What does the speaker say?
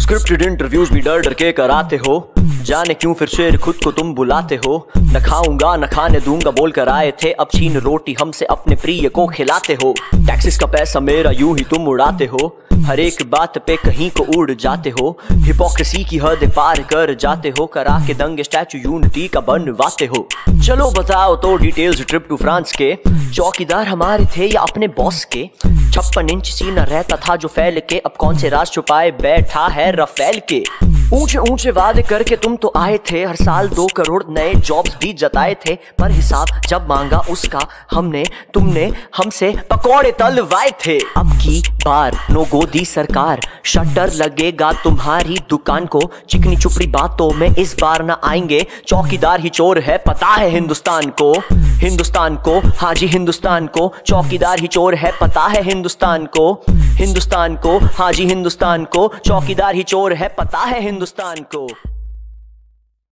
Scripted interviews भी डर डर के कराते हो, जाने क्यों फिर शेर खुद को तुम बुलाते हो। न खाऊंगा न खाने दूंगा बोल कर आए थे, अब छीन रोटी हमसे अपने प्रिय को खिलाते हो। टैक्सेस का पैसा मेरा यूं ही तुम उड़ाते हो, हर एक बात पे कहीं को उड़ जाते हो। हिपोक्रेसी की हद पार कर जाते हो, करा के दंगे स्टैचू यूनिटी का बनवाते हो। चलो बताओ तो डिटेल्स ट्रिप टू फ्रांस के, चौकीदार हमारे थे या अपने बॉस के। 56 इंच सीना रहता था जो फैल के, अब कौन से राज छुपाए बैठा है रफेल के। ऊंचे ऊंचे वादे करके तुम तो आए थे, हर साल 2 करोड़ नए जॉब्स भी जताए थे, पर हिसाब जब मांगा उसका तुमने हमसे पकौड़े तलवाए थे। अब की बार नो गोदी सरकार, शटर लगेगा तुम्हारी दुकान को। चिकनी चुपड़ी बातों में इस बार ना आएंगे, चौकीदार ही चोर है पता है हिंदुस्तान को। हिंदुस्तान को हाँ जी हिंदुस्तान को, चौकीदार ही चोर है पता है हिंदुस्तान को। हिंदुस्तान को हाँ जी हिंदुस्तान को, चौकीदार ही चोर है पता है हिंदुस्तान को।